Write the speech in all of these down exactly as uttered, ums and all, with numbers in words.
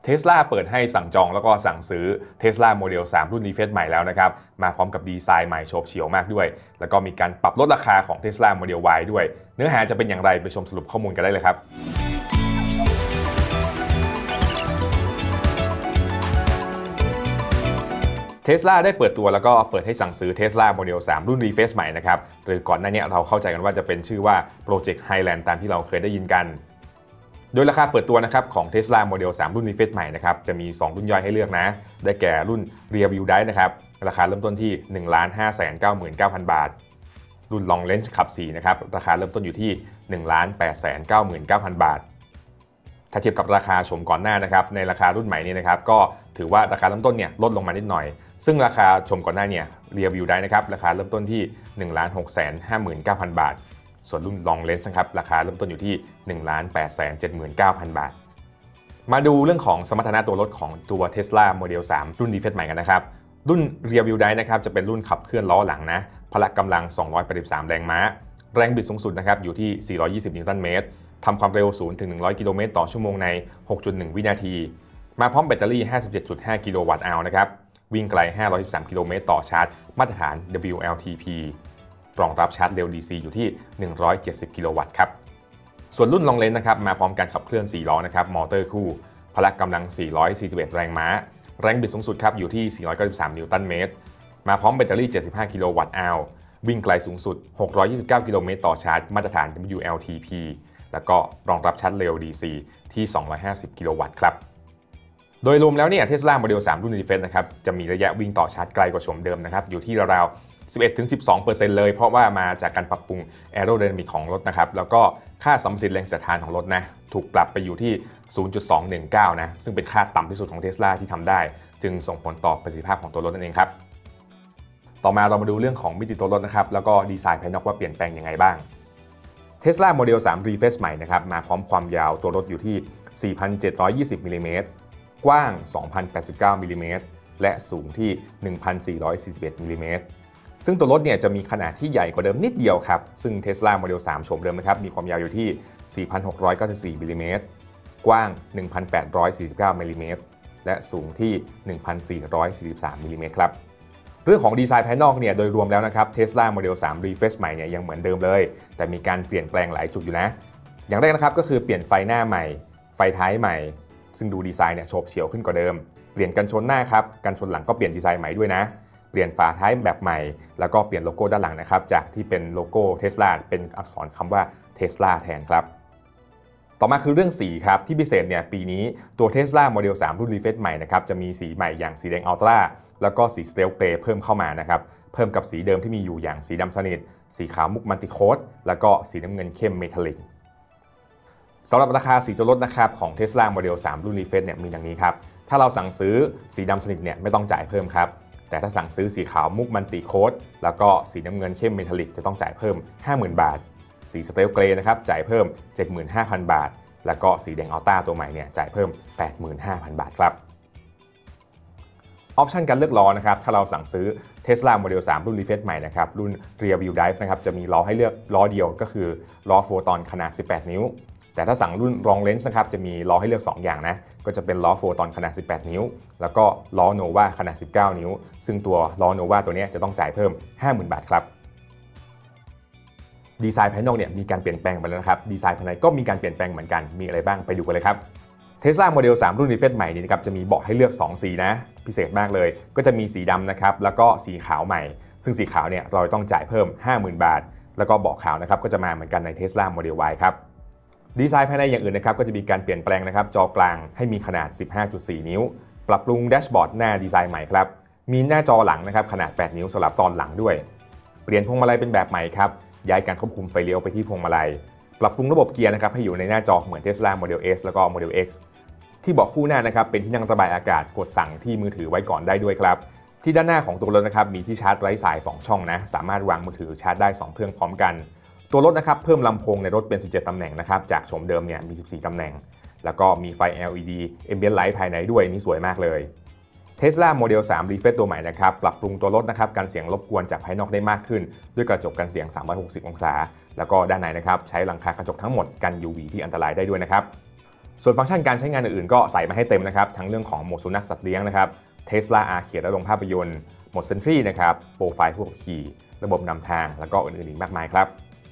Tesla เปิดให้สั่งจองแล้วก็สั่งซื้อ Tesla Model สาม รุ่น Refresh ใหม่แล้วนะครับมาพร้อมกับดีไซน์ใหม่โฉบเฉี่ยวมากด้วยแล้วก็มีการปรับลดราคาของ Tesla Model Y ด้วยเนื้อหาจะเป็นอย่างไรไปชมสรุปข้อมูลกันได้เลยครับTesla ได้เปิดตัวแล้วก็เปิดให้สั่งซื้อ Tesla Model สาม รุ่น Refresh ใหม่นะครับหรือก่อนหน้านี้เราเข้าใจกันว่าจะเป็นชื่อว่า Project Highland ตามที่เราเคยได้ยินกันโดยราคาเปิดตัวนะครับของ Tesla Model สาม รุ่น Refresh ใหม่นะครับจะมีสองรุ่นย่อยให้เลือกนะได้แก่รุ่น Rear View Drive นะครับราคาเริ่มต้นที่ หนึ่งล้านห้าแสนเก้าหมื่นเก้าพัน บาทรุ่น Long Range ขับสี่นะครับราคาเริ่มต้นอยู่ที่ หนึ่งล้านแปดแสนเก้าหมื่นเก้าพัน บาทถ้าเทียบกับราคาชมก่อนหน้านะครับในราคารุ่นใหม่นี้นะครับก็ถือว่าราคาเริ่มต้นเนี่ยลดลงมานิดหน่อยซึ่งราคาชมก่อนหน้าเนี่ย Rear View Drive นะครับราคาเริ่มต้นที่ หนึ่งล้านหกแสนห้าหมื่นเก้าพัน บาทส่วนรุ่น Long Range นะครับราคาเริ่มต้นอยู่ที่ หนึ่งล้านแปดแสนเจ็ดหมื่นเก้าพัน บาทมาดูเรื่องของสมรรถนะตัวรถของตัว Tesla Model สาม รุ่น Refresh ใหม่กันนะครับรุ่น Rear View Drive นะครับจะเป็นรุ่นขับเคลื่อนล้อหลังนะพละกำลังสองร้อยแปดสิบสามแรงม้าแรงบิดสูงสุดนะครับอยู่ที่สี่ร้อยยี่สิบนิวตันเมตรทำความเร็วศูนย์ถึงหนึ่งร้อยกิโลเมตรต่อชั่วโมงใน หกจุดหนึ่ง วินาทีมาพร้อมแบตเตอรี่ ห้าสิบเจ็ดจุดห้า กิโลวัตต์อาวนะครับวิ่งไกลห้าร้อยสิบสามกิโลเมตรต่อชาร์จมาตรฐาน ดับเบิลยู แอล ที พี รองรับชาร์จเร็ว ดี ซี อยู่ที่หนึ่งร้อยเจ็ดสิบกิโลวัตต์ครับส่วนรุ่น Long Range นะครับมาพร้อมการขับเคลื่อนสี่ล้อนะครับมอเตอร์คู่พละกำลังสี่ร้อยสี่สิบเอ็ดแรงม้าแรงบิดสูงสุดครับอยู่ที่สี่ร้อยเก้าสิบสามนิวตันเมตรมาพร้อมแบตเตอรี่เจ็ดสิบห้ากิโลวัตต์อาววิ่งไกลสูงสุดหกร้อยยี่สิบเก้ากิโลเมตรต่อชาร์จมาตรฐาน ดับเบิลยู แอล ที พี แล้วก็รองรับชาร์จเร็ว ดี ซี ที่สองร้อยห้าสิบกิโลวัตต์ครับโดยรวมแล้วเนี่ย Tesla Model สาม รุ่น Refresh นะครับจะมีระยะวิ่งต่อชาร์จไกลกว่าโฉมเดิมนะครับอยู่ที่ราวๆ สิบเอ็ดถึงสิบสองเปอร์เซ็นต์ เลยเพราะว่ามาจากการปรับปรุง Aerodynamic ของรถนะครับแล้วก็ค่าสัมประสิทธิ์แรงเสียดทานของรถนะถูกปรับไปอยู่ที่ ศูนย์จุดสองหนึ่งเก้า นะซึ่งเป็นค่าต่ำที่สุดของ Tesla ที่ทำได้จึงส่งผลต่อประสิทธิภาพของตัวรถนั่นเองครับต่อมาเรามาดูเรื่องของมิติตัวรถนะครับแล้วก็ดีไซน์ภายนอกว่าเปลี่ยนแปลงยังไงบ้าง Tesla Model สาม Refresh ใหม่นะครับมาพร้อมความยาวตัวรถอยู่ที่ สี่พันเจ็ดร้อยยี่สิบ มิลลิเมตรกว้าง สองพันแปดสิบเก้า มิลลิเมตรและสูงที่ หนึ่งพันสี่ร้อยสี่สิบเอ็ด มิลลิเมตรซึ่งตัวรถเนี่ยจะมีขนาดที่ใหญ่กว่าเดิมนิดเดียวครับซึ่ง Tesla Model สามโฉมเดิมนะครับมีความยาวอยู่ที่ สี่พันหกร้อยเก้าสิบสี่ มิลลิเมตรกว้าง หนึ่งพันแปดร้อยสี่สิบเก้า มิลลิเมตรและสูงที่ หนึ่งพันสี่ร้อยสี่สิบสาม มิลลิเมตรครับเรื่องของดีไซน์ภายนอกเนี่ยโดยรวมแล้วนะครับ Tesla Model สาม Refresh ใหม่เนี่ยยังเหมือนเดิมเลยแต่มีการเปลี่ยนแปลงหลายจุดอยู่นะอย่างแรกนะครับก็คือเปลี่ยนไฟหน้าใหม่ไฟท้ายใหม่ซึ่งดูดีไซน์เนี่ยโฉบเฉี่ยวขึ้นกว่าเดิมเปลี่ยนกันชนหน้าครับกันชนหลังก็เปลี่ยนดีไซน์ใหม่ด้วยนะเปลี่ยนฝาท้ายแบบใหม่แล้วก็เปลี่ยนโลโก้ด้านหลังนะครับจากที่เป็นโลโก้ Tesla เป็นอักษรคำว่า Tesla แทนครับต่อมาคือเรื่องสีครับที่พิเศษเนี่ยปีนี้ตัว Tesla Model สาม รุ่น Refresh ใหม่นะครับจะมีสีใหม่อย่างสีแดงอัลตร้าแล้วก็สี Stealth Grey เพิ่มเข้ามานะครับเพิ่มกับสีเดิมที่มีอยู่อย่างสีดำสนิทสีขาวมุกมัลติโคดแล้วก็สีน้ำเงินเข้มเมทัลลิกสำหรับราคาสีตัวรถนะครับของ Tesla Model สาม รุ่น Refresh เนี่ยมีดังนี้ครับถ้าเราสั่งซื้อสีดำสนิทเนี่ยไม่ต้องจ่ายเพิ่มครับแต่ถ้าสั่งซื้อสีขาวมุกมัลติโคดแล้วก็สีน้ำเงินเข้มเมทัลลิกจะต้องจ่ายเพิ่ม ห้าหมื่น บาทสี Stealth Grey นะครับจ่ายเพิ่ม เจ็ดหมื่นห้าพัน บาทแล้วก็สีแดงอัลต้าตัวใหม่เนี่ยจ่ายเพิ่ม แปดหมื่นห้าพัน บาทครับออปชันการเลือกล้อนะครับถ้าเราสั่งซื้อ Tesla Model สาม รุ่น Refresh ใหม่นะครับรุ่น Rear View Drive นะครับจะมีล้อให้เลือกล้อเดียวก็คือล้อโฟตอนขนาดสิบแปดนิ้วแต่ถ้าสั่งรุ่น Long Range นะครับจะมีล้อให้เลือกสองอย่างนะก็จะเป็นล้อโฟตอนขนาดสิบแปดนิ้วแล้วก็ล้อ Nova ขนาดสิบเก้านิ้วซึ่งตัวล้อ Nova ตัวนี้จะต้องจ่ายเพิ่ม ห้าหมื่น บาทครับดีไซน์ภายนอกเนี่ยมีการเปลี่ยนแปลงไปแล้วนะครับดีไซน์ภายในก็มีการเปลี่ยนแปลงเหมือนกันมีอะไรบ้างไปดูกันเลยครับ Tesla Model สาม รุ่น Refresh ใหม่นี้นะครับจะมีเบาะให้เลือกสองสีนะพิเศษมากเลยก็จะมีสีดำนะครับแล้วก็สีขาวใหม่ซึ่งสีขาวเนี่ยเราต้องจ่ายเพิ่ม ห้าหมื่น บาทแล้วก็เบาะขาวนะครับก็จะมาเหมือนกันใน Tesla Model Y ครับดีไซน์ภายในอย่างอื่นนะครับก็จะมีการเปลี่ยนแปลงนะครับจอกลางให้มีขนาด สิบห้าจุดสี่ นิ้วปรับปรุงแดชบอร์ดหน้าดีไซน์ใหม่ครับมีหน้าจอหลังนะครับขนาดแปดนิ้วสำหรับตอนหลังด้วยเปลี่ยนพวงมาลัยเป็นแบบใหม่ครับย้ายการควบคุมไฟเลี้ยวไปที่พวงมาลัยปรับปรุงระบบเกียร์นะครับให้อยู่ในหน้าจอเหมือน Tesla Model S แล้วก็ Model X ที่เบาะคู่หน้านะครับเป็นที่นั่งระบายอากาศกดสั่งที่มือถือไว้ก่อนได้ด้วยครับที่ด้านหน้าของตัวรถนะครับมีที่ชาร์จไร้สายสองช่องนะสามารถวางมือถือชาร์จได้สองเครื่องพร้อมกันตัวรถนะครับเพิ่มลำโพงในรถเป็นสิบเจ็ดตำแหน่งนะครับจากโฉมเดิมเนี่ยมีสิบสี่ตำแหน่งแล้วก็มีไฟ แอล อี ดี Ambient Light ภายในด้วยนี่สวยมากเลย Tesla Model สาม Refresh ตัวใหม่นะครับปรับปรุงตัวรถนะครับกันเสียงรบกวนจากภายนอกได้มากขึ้นด้วยกระจกกันเสียงสามร้อยหกสิบองศาแล้วก็ด้านในนะครับใช้หลังคากระจกทั้งหมดกัน ยู วี ที่อันตรายได้ด้วยนะครับส่วนฟังก์ชันการใช้งานอื่นๆก็ใส่มาให้เต็มนะครับทั้งเรื่องของโหมดสุนัขสัตว์เลี้ยงนะครับ Tesla Arcade และโรงภาพยนตร์โหมด Sentry นะครับโปรไฟล์ผู้ขับขี่ระบบนำทางแล้วก็อื่นๆอีกมากมายครับ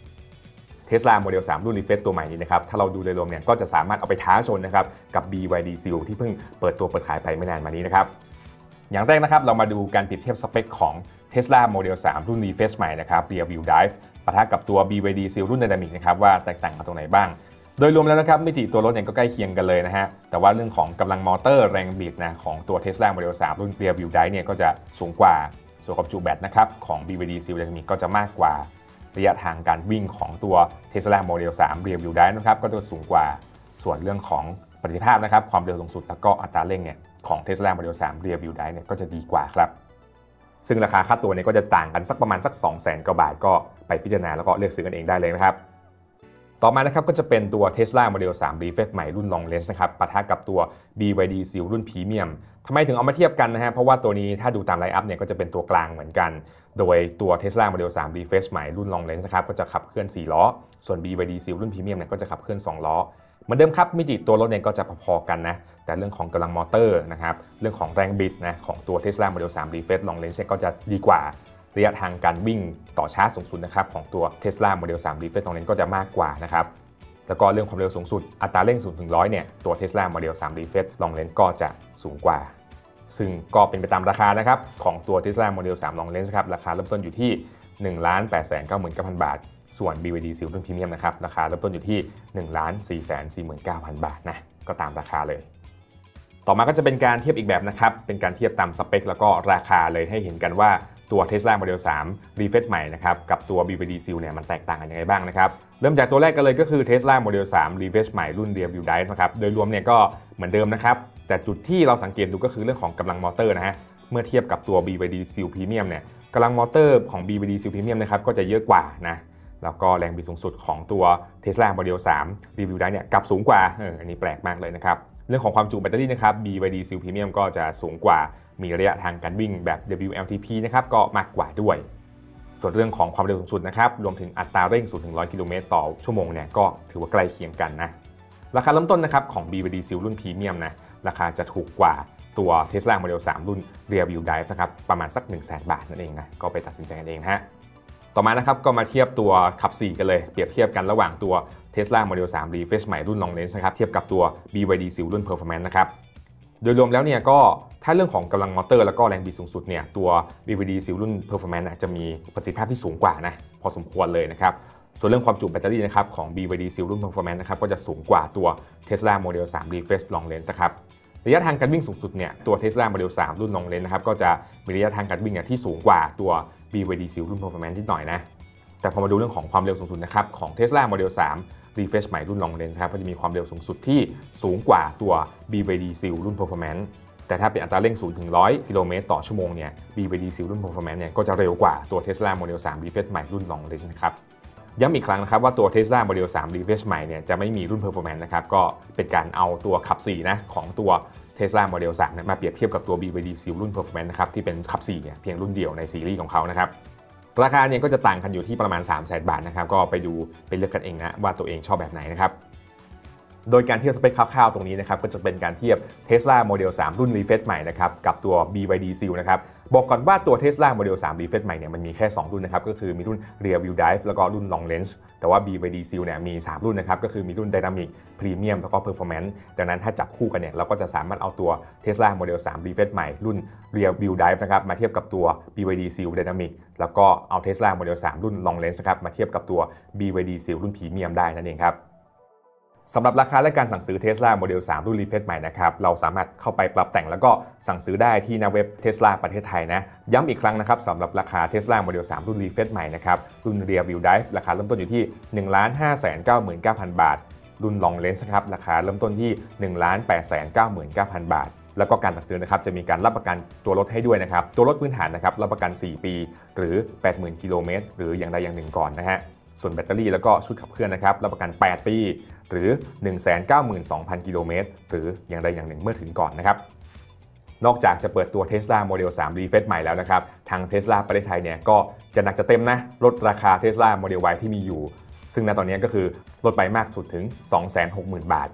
Tesla Model สามรุ่น Refresh ตัวใหม่นี้นะครับถ้าเราดูโดยรวมเนี่ยก็จะสามารถเอาไปท้าชนนะครับกับ บี วาย ดี Seal ที่เพิ่งเปิดตัวเปิดขายไปไม่นานมานี้นะครับอย่างแรกนะครับเรามาดูการเปรียบเทียบสเปคของ Tesla Model สามรุ่น Refresh ใหม่นะครับ Rear Wheel Drive ปะทะกับตัว บี วาย ดี Seal รุ่น Dynamic นะครับว่าแตกต่างกันตรงไหนบ้างโดยรวมแล้วนะครับมิติตัวรถเนี่ยก็ใกล้เคียงกันเลยนะฮะแต่ว่าเรื่องของกำลังมอเตอร์แรงบิดนะของตัว Tesla Model สามรุ่น Rear Wheel Drive เนี่ยก็จะสูงกว่าส่วนกับจุแบตนะครับของ บี วาย ดี Seal Dynamic ก็จะมากกว่าระยะทางการวิ่งของตัว Tesla Model สาม Rear Wheel Drive นะครับก็จะสูงกว่าส่วนเรื่องของประสิทธิภาพนะครับความเร็วสูงสุดแล้วก็อัตราเร่งเนี่ยของ Tesla Model สาม Rear Wheel Drive เนี่ยก็จะดีกว่าครับซึ่งราคาค่าตัวเนี่ยก็จะต่างกันสักประมาณสัก สองแสน กว่าบาทก็ไปพิจารณาแล้วก็เลือกซื้อกันเองได้เลยนะครับต่อมานะครับก็จะเป็นตัว Tesla Model สาม Refresh ใหม่รุ่น Long Range นะครับปะทะกับตัว บี วาย ดี Seal รุ่น Premium ทำไมถึงเอามาเทียบกันนะฮะเพราะว่าตัวนี้ถ้าดูตามไลน์อัพเนี่ยก็จะเป็นตัวกลางเหมือนกันโดยตัว Tesla Model สาม Refresh ใหม่รุ่น Long Range นะครับก็จะขับเคลื่อนสี่ล้อส่วน บี วาย ดี Seal รุ่น Premium เนี่ยก็จะขับเคลื่อนสองล้อเหมือนเดิมครับมิติตัวรถเนี่ยก็จะพอๆกันนะแต่เรื่องของกำลังมอเตอร์นะครับเรื่องของแรงบิดนะของตัว Tesla Model สาม Refresh Long Range ก็จะดีกว่าระยะทางการวิ่งต่อชาร์จสูงสุดนะครับของตัว Tesla Model สาม Refresh Long Range ก็จะมากกว่านะครับแล้วก็เรื่องความเร็วสูงสุดอัตราเร่งศูนย์ถึงร้อยเนี่ยตัว Tesla Model สาม Refresh Long Range ก็จะสูงกว่าซึ่งก็เป็นไปตามราคานะครับของตัว Tesla Model สาม Long Range ครับราคาเริ่มต้นอยู่ที่ หนึ่งล้านแปดแสนเก้าหมื่นเก้าพัน บาทส่วน บี วาย ดี Seal รุ่น Premium นะครับราคาเริ่มต้นอยู่ที่ หนึ่งล้านสี่แสนสี่หมื่นเก้าพัน บาทนะก็ตามราคาเลยต่อมาก็จะเป็นการเทียบอีกแบบนะครับเป็นการเทียบตามสเปคแล้วก็ราคาเลยให้เห็นกันว่าตัว Tesla Model สาม Refresh ใหม่นะครับกับตัว บี วาย ดี Seal เนี่ยมันแตกต่างกันยังไงบ้างนะครับเริ่มจากตัวแรกกันเลยก็คือ Tesla Model สาม Refresh ใหม่รุ่น Rear Wheel Drive นะครับโดยรวมเนี่ยก็เหมือนเดิมนะครับแต่จุดที่เราสังเกตดูก็คือเรื่องของกำลังมอเตอร์นะฮะเมื่อเทียบกับตัว บี วาย ดี Seal Premium เนี่ยกำลังมอเตอร์ของ บี วาย ดี Seal Premium นะครับก็จะเยอะกว่านะแล้วก็แรงบิดสูงสุดของตัว Tesla Model สาม Rear Wheel Drive เนี่ยกลับสูงกว่าเอออันนี้แปลกมากเลยนะครับเรื่องของความจุแบตเตอรี่นะครับ บี วาย ดี Seal Premium ก็จะสูงกว่ามีระยะทางการวิ่งแบบ ดับเบิลยู แอล ที พี นะครับก็มากกว่าด้วยส่วนเรื่องของความเร็วสูงสุดนะครับรวมถึงอัตราเร่งศูนย์ถึงร้อยกิโลเมตรต่อชั่วโมงเนี่ยก็ถือว่าใกล้เคียงกันนะราคาเริ่มต้นนะครับของ บี วาย ดี Seal รุ่น Premium นะราคาจะถูกกว่าตัว Tesla Model สาม รุ่น Rear Wheel Drive นะครับประมาณสัก หนึ่งแสน บาทนั่นเองนะก็ไปตัดสินใจกันเองฮะต่อมานะครับก็มาเทียบตัวขับสี่กันเลยเปรียบเทียบกันระหว่างตัว Tesla Model สาม Refresh ใหม่รุ่น Long Range นะครับเทียบกับตัว บี วาย ดี Seal รุ่น Performance นะครับโดยรวมแล้วเนี่ยก็ถ้าเรื่องของกำลังมอเตอร์แล้วก็แรงบิดสูงสุดเนี่ยตัว บี วาย ดี Seal รุ่น Performance จะมีประสิทธิภาพที่สูงกว่านะพอสมควรเลยนะครับส่วนเรื่องความจุแบตเตอรี่นะครับของ บี วาย ดี Seal รุ่น Performance นะครับก็จะสูงกว่าตัว Tesla Model สาม Refresh Long Range นะครับระยะทางการวิ่งสูงสุดเนี่ยตัว Tesla Model สาม รุ่น Long Range นะครับก็จะมีระยะทางการวิ่งที่สูงกว่าตัว บี วาย ดี Seal รุ่น Performance นิดหน่อยนะแต่พอมาดูเรื่องของความเร็วสูงสุดนะครับของ Tesla Model สาม Refresh ใหม่รุ่น Long Range ครับก็จะมีความเร็วสูงสุดที่สูงกว่าตัว บี วาย ดี Seal รุ่น Performance แต่ถ้าเป็นอัตราเร่งศูนย์ถึงร้อยกิโลเมตรต่อชั่วโมงเนี่ย บี วาย ดี Seal รุ่น Performance เนี่ยก็จะเร็วกว่าตัว Tesla Model สาม Refresh ใหม่รุ่น Long Range นะครับย้ำอีกครั้งนะครับว่าตัว Tesla Model สาม Refresh ใหม่เนี่ยจะไม่มีรุ่น Performance นะครับก็เป็นการเอาตัวขับสี่นะของตัว Tesla Model สามเนี่ยมาเปรียบเทียบกับตัว บี วาย ดี Seal รุ่น Performance นะครับที่เป็นขับสี่เนี่ยเพียงรุ่นเดียวในซีรีส์ของเขานะครับราคาเนี่ยก็จะต่างกันอยู่ที่ประมาณ สามแสน บาทนะครับก็ไปดูไปเลือกกันเองนะว่าตัวเองชอบแบบไหนนะครับโดยการเทียบสเปคคร่าวๆตรงนี้นะครับก็จะเป็นการเทียบ Tesla Model สาม รุ่น Refresh ใหม่นะครับกับตัว บี วาย ดี Seal นะครับบอกก่อนว่าตัว Tesla Model สาม Refresh ใหม่เนี่ยมันมีแค่สองรุ่นนะครับก็คือมีรุ่น Rear Wheel Drive แล้วก็รุ่น Long Range แต่ว่า บี วาย ดี Seal เนี่ยมีสามรุ่นนะครับก็คือมีรุ่น Dynamic Premium แล้วก็ Performance ดังนั้นถ้าจับคู่กันเนี่ยเราก็จะสามารถเอาตัว Tesla Model สาม Refresh ใหม่รุ่น Rear Wheel Drive นะครับมาเทียบกับตัว บี วาย ดี Seal Dynamic แล้วก็เอา Tesla Model สาม รุ่น Long Range นะครับมาเทียบกับตัว บี วาย ดี Seal รุ่น Premium ได้นั่นเองครับสำหรับราคาและการสั่งซื้อ Tesla Model สาม รุ่น Refresh ใหม่นะครับเราสามารถเข้าไปปรับแต่งแล้วก็สั่งซื้อได้ที่หน้าเว็บ Tesla ประเทศไทยนะย้ำอีกครั้งนะครับสำหรับราคา Tesla Model สาม รุ่น Refresh ใหม่นะครับรุ่น Rear Wheel Drive ราคาเริ่มต้นอยู่ที่ หนึ่งล้านห้าแสนเก้าหมื่นเก้าพัน บาทรุ่น Long Range นะครับราคาเริ่มต้นที่ หนึ่งล้านแปดแสนเก้าหมื่นเก้าพัน บาทแล้วก็การสั่งซื้อนะครับจะมีการรับประกันตัวรถให้ด้วยนะครับตัวรถพื้นฐานนะครับรับประกันสี่ปีหรือ แปดหมื่น กิโลเมตรหรืออย่างใดอย่างหนึ่งก่อนนะฮะส่วนแบตเตอรี่แล้วก็ชุดขับเคลื่อนนะครับรับประกันแปดปีหรือ หนึ่งแสนเก้าหมื่นสองพัน กิโลเมตรหรืออย่างใดอย่างหนึ่งเมื่อถึงก่อนนะครับนอกจากจะเปิดตัว Tesla Model สาม Refresh ใหม่แล้วนะครับทาง Tesla ประเทศไทยเนี่ยก็จะหนักจะเต็มนะลดราคา Tesla Model Y ที่มีอยู่ซึ่งณตอนนี้ก็คือลดไปมากสุดถึง สองแสนหกหมื่น บาท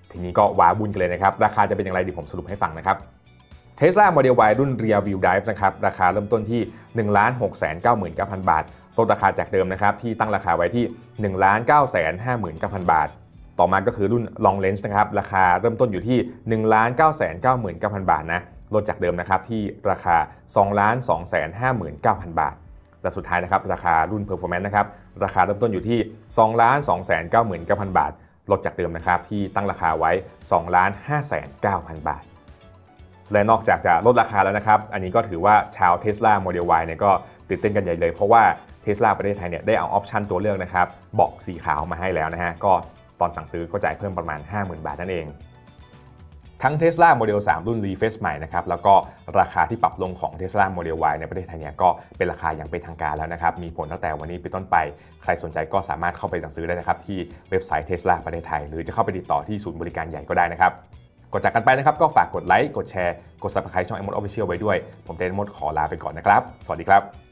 ทีนี้ก็ว้าวุ่นกันเลยนะครับราคาจะเป็นอย่างไรดีผมสรุปให้ฟังนะครับ Tesla Model Y รุ่น Rear Wheel Drive นะครับราคาเริ่มต้นที่ หนึ่งล้าน หกแสนเก้าหมื่นเก้าพัน บาทลดราคาจากเดิมนะครับที่ตั้งราคาไว้ที่ หนึ่งล้านเก้าแสนห้าหมื่นเก้าพัน บาทต่อมาก็คือรุ่น Long Range นะครับราคาเริ่มต้นอยู่ที่ หนึ่งล้านเก้าแสนเก้าหมื่นเก้าพัน บาทนะลดจากเดิมนะครับที่ราคา สองล้านสองแสนห้าหมื่นเก้าพัน บาทและสุดท้ายนะครับราคารุ่น Performance นะครับราคาเริ่มต้นอยู่ที่ สองล้านสองแสนเก้าหมื่นเก้าพัน บาทลดจากเดิมนะครับที่ตั้งราคาไว้ สองล้านห้าแสนเก้าพัน บาทและนอกจากจะลดราคาแล้วนะครับอันนี้ก็ถือว่าชาว Tesla Model Y เนี่ยก็ตื่นเต้นกันใหญ่เลยเพราะว่า Tesla ประเทศไทยเนี่ยได้เอาออปชันตัวเลือกนะครับเบาะสีขาวมาให้แล้วนะฮะก็ตอนสั่งซื้อก็จ่ายเพิ่มประมาณ ห้าหมื่น บาทนั่นเองทั้ง Tesla Model สาม รุ่น Refresh ใหม่นะครับแล้วก็ราคาที่ปรับลงของ Tesla Model Y ในประเทศไทยเนี่ยก็เป็นราคาอย่างเป็นทางการแล้วนะครับมีผลตั้งแต่วันนี้เป็นต้นไปใครสนใจก็สามารถเข้าไปสั่งซื้อได้นะครับที่เว็บไซต์ Tesla ประเทศไทยหรือจะเข้าไปติดต่อที่ศูนย์บริการใหญ่ก็ได้นะครับก่อนจากกันไปนะครับก็ฝากกดไลค์กดแชร์กด Subscribe ช่อง ไอ มด Official ไว้ด้วยผมเต้นมดขอลาไปก่อนนะครับสวัสดีครับ